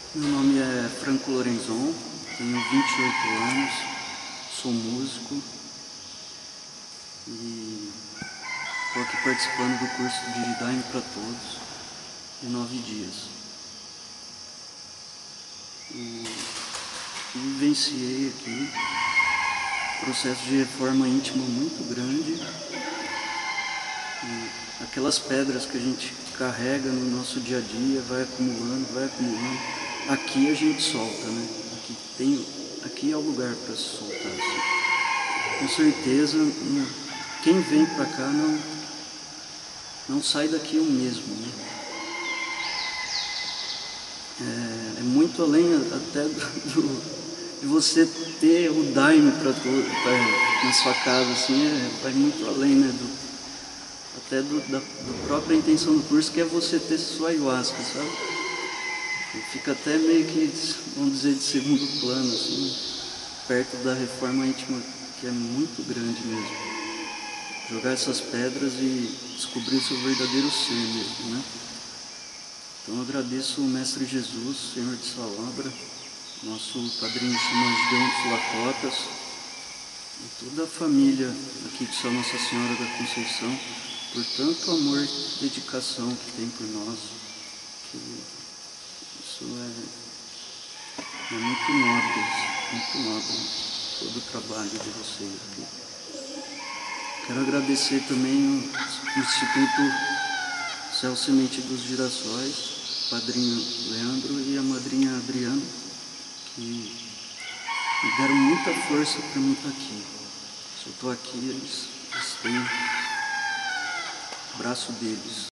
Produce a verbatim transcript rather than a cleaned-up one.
Meu nome é Franco Lorenzon, tenho vinte e oito anos, sou músico e estou aqui participando do curso de Daime para Todos em nove dias. E vivenciei aqui um processo de reforma íntima muito grande. E aquelas pedras que a gente carrega no nosso dia a dia, vai acumulando, vai acumulando. Aqui a gente solta, né? Aqui, tem, aqui é o lugar para se soltar. Assim. Com certeza, quem vem para cá não, não sai daqui o mesmo, né? É, é muito além até do, do, de você ter o Daime para na sua casa, assim, é, vai muito além, né? Do, até do, da, da própria intenção do curso, que é você ter sua ayahuasca, sabe? E fica até meio que, vamos dizer, de segundo plano, assim, perto da reforma íntima, que é muito grande mesmo. Jogar essas pedras e descobrir seu verdadeiro ser mesmo, né? Então eu agradeço o Mestre Jesus, Senhor de Salabra, nosso padrinho chama Gideon Flacotas, e toda a família aqui de São Nossa Senhora da Conceição, por tanto amor e dedicação que tem por nós, que isso é, é muito nobre, muito nobre, todo o trabalho de vocês aqui. Quero agradecer também o Instituto Céu Semente dos Girassóis, o padrinho Leandro e a madrinha Adriana, que me deram muita força para mim estar aqui. Se eu estou aqui, eles, eles têm o braço deles.